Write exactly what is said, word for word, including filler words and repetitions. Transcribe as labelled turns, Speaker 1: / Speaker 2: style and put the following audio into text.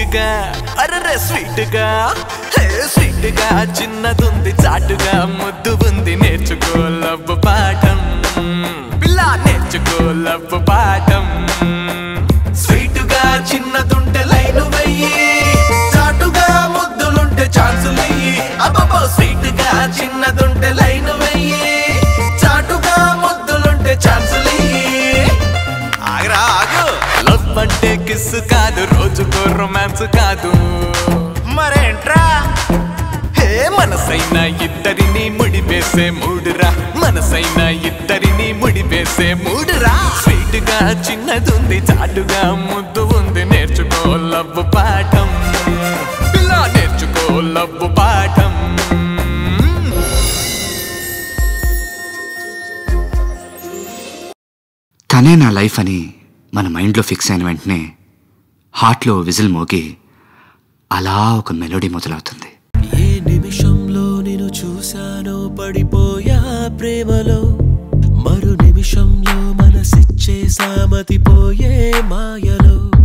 Speaker 1: స్వీట్గా అరరే స్వీట్గా హే స్వీట్గా చిన్నదుంది చాటుగా ముద్దు ఉంది నేర్చుకో లవ్ పాఠం పిల్ల నేర్చుకో లవ్ పాఠం స్వీట్గా చిన్నదుంటే లైను వెయ్యి చాటుగా ముద్దులుంటే ఛాన్సులయ్యి అబ్బో స్వీట్గా చిన్నదుంటే లైను వెయ్యి చాటుగా ముద్దులుంటే ఛాన్సులయ్యి ఆగరా ఆగు లవ్ అంటే కిస్ కాదు రోజుకో రొమాన్స్ కాదు మరేంట్రా హే మనసైనా ఇద్దరిని ముడివేసే మూడురా మనసైనా ఇద్దరిని ముడివేసే మూడురా స్వీట్గా చిన్నదుంది చాటుగా ముద్దు ఉంది నేర్చుకో లవ్ పాఠం పిల్ల నేర్చుకో లవ్ పాఠం
Speaker 2: తనే నా లైఫ్ అని మన మైండ్లో ఫిక్స్ అయిన వెంటనే హార్ట్లో విజిల్ మోగి అలా ఒక మెలోడీ మొదలవుతుంది.
Speaker 3: ఏ నిమిషంలో నేను చూశానో పడిపోయా ప్రేమలో మరు నిమిషంలో మనసిచ్చే సామతిపోయే మాయలో